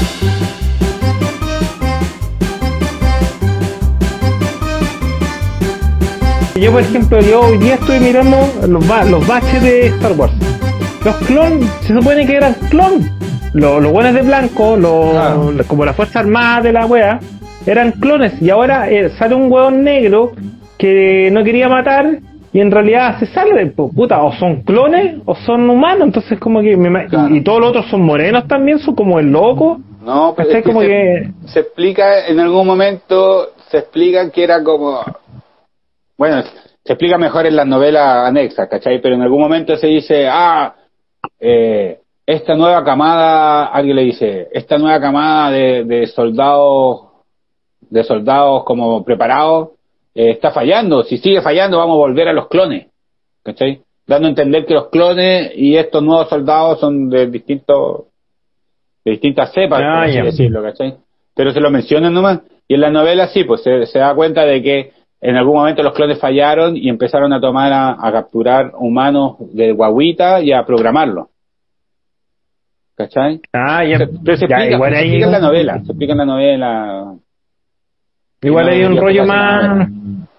Yo, por ejemplo, yo hoy día estoy mirando los baches de Star Wars. Los clones, se supone que eran clones. Los buenos de blanco, como la Fuerza Armada de la wea, eran clones. Y ahora sale un hueón negro que no quería matar y en realidad se sale puta, o son clones o son humanos. Entonces como que y todos los otros son morenos también, son como el loco. No, pero es como que se explica en algún momento, se explica que era como... Bueno, se explica mejor en las novelas anexas, ¿cachai? Pero en algún momento se dice, esta nueva camada, alguien le dice, esta nueva camada de soldados como preparados, está fallando. Si sigue fallando, vamos a volver a los clones, ¿cachai? Dando a entender que los clones y estos nuevos soldados son de distintas cepas, por así decirlo, ¿cachai? Pero se lo mencionan nomás. Y en la novela sí, pues se da cuenta de que en algún momento los clones fallaron y empezaron a tomar a capturar humanos de guaguita y a programarlos. ¿Cachai? Pero se explica en la novela. Se explica en la novela. Igual hay un rollo más...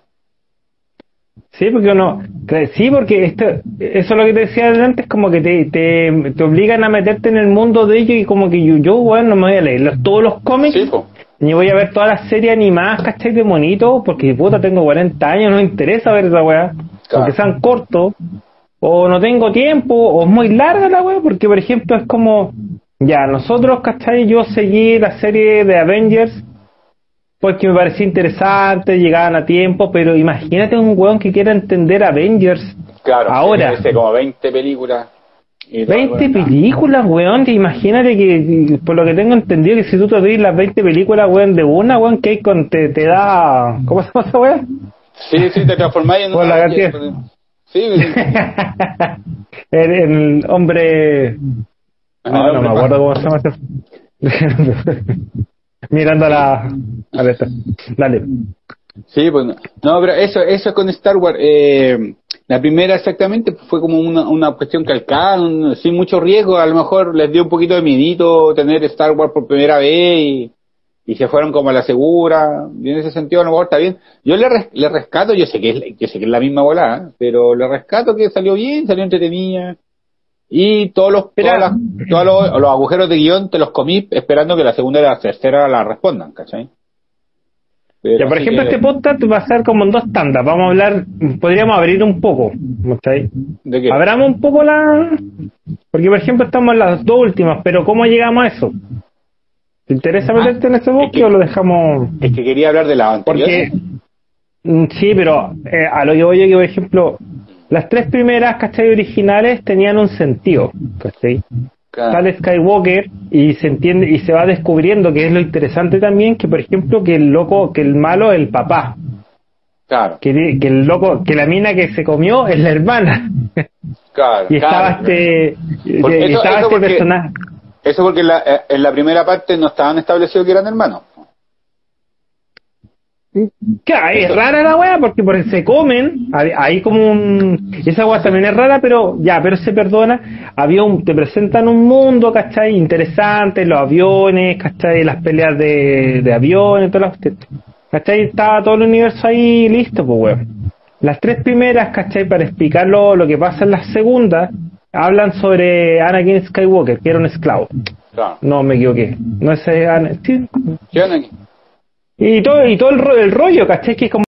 Sí, porque porque eso es lo que te decía antes, como que te obligan a meterte en el mundo de ellos y como que yo bueno, no me voy a leer todos los cómics. Sí, ni voy a ver todas las series animadas, ¿cachai? De monito, porque puta, tengo 40 años, no me interesa ver esa weá, porque sean cortos, o no tengo tiempo, o es muy larga la weá, porque por ejemplo es como, nosotros, ¿cachai? Yo seguí la serie de Avengers, porque me parecía interesante, llegaban a tiempo, pero imagínate un weón que quiera entender Avengers ahora. Como 20 películas. 20 películas, weón, imagínate que, por lo que tengo entendido, que si tú te ves las 20 películas, weón, de una, weón, que te da... ¿Cómo se llama esa weón? Sí, te transformáis en una... Sí. el hombre... No me acuerdo cómo se llama ese... Mirando a esta. Dale. Sí, pues no, pero eso con Star Wars, la primera exactamente fue como una cuestión calcada, sin mucho riesgo, a lo mejor les dio un poquito de miedito tener Star Wars por primera vez y se fueron como a la segura, y en ese sentido a lo mejor está bien. Yo le rescato, yo sé que es la misma volada, pero le rescato que salió bien, salió entretenida, y todos los agujeros de guión te los comí esperando que la segunda y la tercera la respondan, ¿cachai? Por ejemplo, este podcast va a ser como en 2 tandas. Vamos a hablar, podríamos abrir un poco, ¿cachai? ¿De qué? Abramos un poco porque por ejemplo estamos en las 2 últimas, pero ¿cómo llegamos a eso? ¿Te interesa meterte en ese bosque o lo dejamos? Es que quería hablar de la anterior. Porque, sí, pero a lo que voy a que, por ejemplo, las 3 primeras, ¿cachai? Originales tenían un sentido, ¿cachai? Sale Skywalker y se entiende y se va descubriendo que es lo interesante también, que por ejemplo que el malo es el papá, que el loco, que la mina que se comió es la hermana, y estaba este personaje. Eso porque en la primera parte no estaban establecidos que eran hermanos. Claro, es rara la weá porque se comen, hay como esa weá también es rara, pero se perdona. Te presentan un mundo, ¿cachai? Interesante, los aviones, ¿cachai? Las peleas de aviones, todas las, ¿cachai? Estaba todo el universo ahí listo, pues weón. Las 3 primeras, ¿cachai? Para explicar lo que pasa en las segundas, hablan sobre Anakin Skywalker, que era un esclavo. Claro. No, me equivoqué. No es Anakin. ¿Sí? Y todo el rollo, ¿cachai? Que es como